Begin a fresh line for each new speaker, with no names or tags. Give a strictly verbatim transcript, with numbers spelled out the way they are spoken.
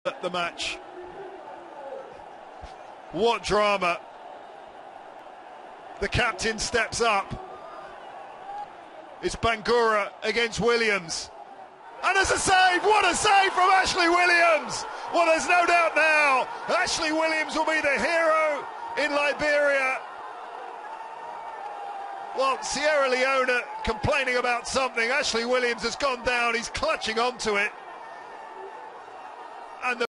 the match. What drama. The captain steps up. It's Bangura against Williams. And there's a save! What a save from Ashley Williams! Well, there's no doubt now, Ashley Williams will be the hero in Liberia. Well, Sierra Leone complaining about something. Ashley Williams has gone down, he's clutching onto it. And the